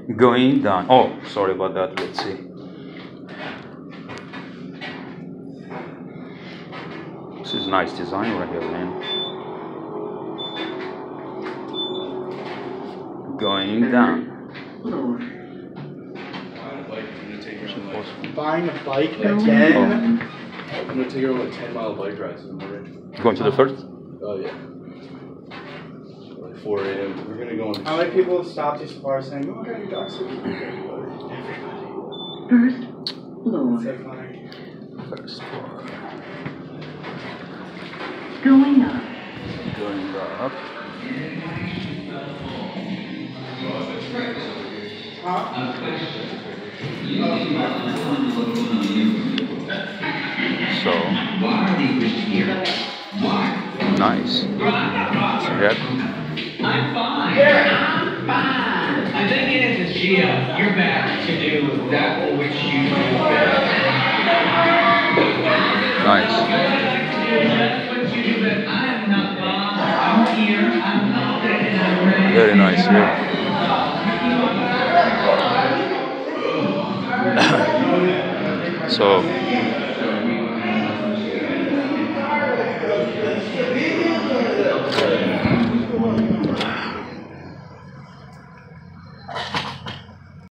Going down. Oh, sorry about that. Let's see. This is nice design right here, man. Going down. Buying a bike again? I'm gonna take her on a 10-mile bike ride in the morning. Going to the first? Oh yeah. Like 4 a.m. We're gonna go on. How many people have stopped you so far saying, "Oh, hey, Doc, so everybody." First floor. So funny. First floor. Going up. Going up. So nice. Yep. I'm fine. I'm fine. I think it is Gia. You're back to do that which you do best. Nice. That's what you do best. I am not lost. I'm here. I'm confident and I'm ready. Very nice. Yeah. So